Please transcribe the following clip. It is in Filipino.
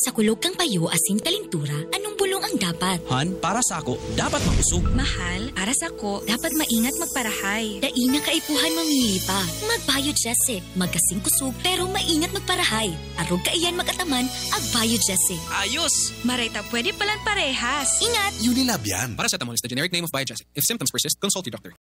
Sa kulog kang payo asin kalintura, anong bulong ang dapat? Han, para sa ako, dapat makusog. Mahal, para sa ko, dapat maingat magparahay. Dai na kaipuhan mamili pa. Magbayod Jesse. Magkasing kusog pero maingat magparahay. Arog kaiyan magataman, agbayod Jesse. Ayos! Marita, pwede palang parehas. Ingat! Unilab yan. Paracetamol is the generic name of Biogesic. If symptoms persist, consult your doctor.